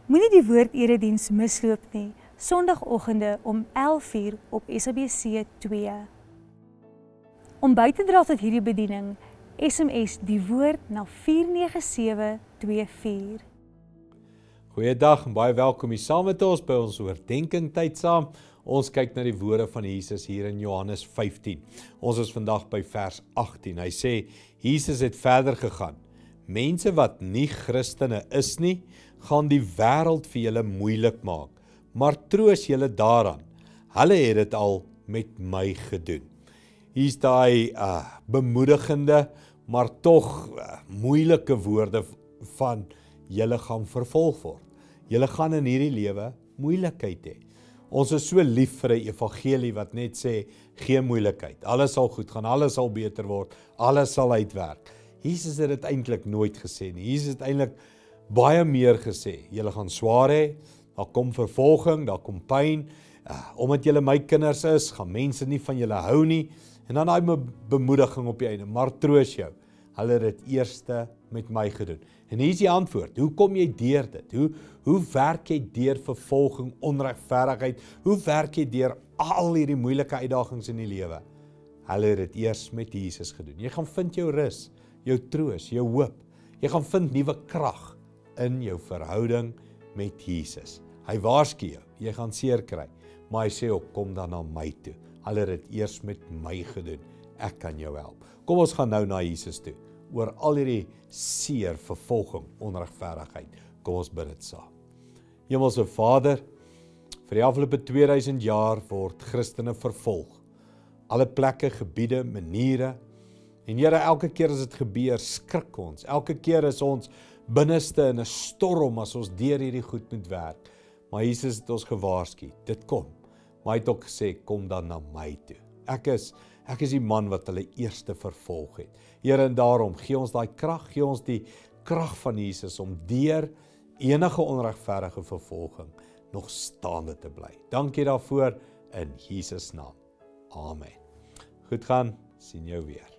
Moenie die woord-erediens misloop nie, Sondagoggende om 11:00 op SABC 2. Om by te dra tot hierdie bediening, SMS die woord na 49724. Goeiedag en baie welkom hier saam met ons by ons oordenking tyd saam. Ons kyk na die woorde van Jesus hier in Johannes 15. Ons is vandag by vers 18. Hy sê, Jesus het verder gegaan. Mense wat nie Christene is nie, gaan die wêreld vir julle moeilik maak. Maar troos julle daaraan. Hulle het dit al met my gedoen. Hier's daai bemoedigende, maar tog moeilike woorde van julle gaan vervolg word. Julle gaan in hierdie lewe moeilikheid hê. Ons is so lief vir 'n evangelie wat net sê, geen moeilikheid. Alles sal goed gaan, alles sal beter word, alles sal uitwerk. Jesus het dit eintlik nooit gesê nie. Jesus het eintlik baie meer gesê. Julle gaan swaar hê, daar kom vervolging, daar kom pyn. Omdat julle my kinders is, gaan mense nie van julle hou nie. En dan daai bemoediging op die einde, maar troos jou. Hulle het dit eerste met my gedoen. En hier is die antwoord. Hoe kom jy deur dit? Hoe werk jy deur vervolging, onregverdigheid? Hoe werk jy deur al hierdie moeilike uitdagings in die lewe? Hulle het dit eers met Jesus gedoen. Jy gaan vind jou rus, jou troos, jou hoop. Jy gaan vind nuwe krag in jou verhouding met Jesus. Hy waarsku jou, jy gaan seer kry, maar hy sê ook, kom dan na my toe. Hulle het dit eers met my gedoen. Ek kan jou help. Kom ons gaan nou na Jesus toe. Oor al hierdie seer, vervolging, onregverdigheid. Kom ons bid dit saam. Hemelse Vader, vir die afgelope 2000 jaar word Christene vervolg. Alle plekke, gebiede, maniere. En Here, elke keer as dit gebeur, skrik ons. Elke keer is ons binneste in 'n storm as ons deur hierdie goed moet werk. Maar Jesus het ons gewaarsku, dit kom. Maar hy het ook gesê, kom dan na my toe. Ek is die man wat hulle eerste vervolg het. Here, en daarom, gee ons daai krag, gee ons die krag van Jesus om deur enige onregverdige vervolging nog staande te bly. Dankie daarvoor in Jesus naam. Amen. Goed gaan, sien jou weer.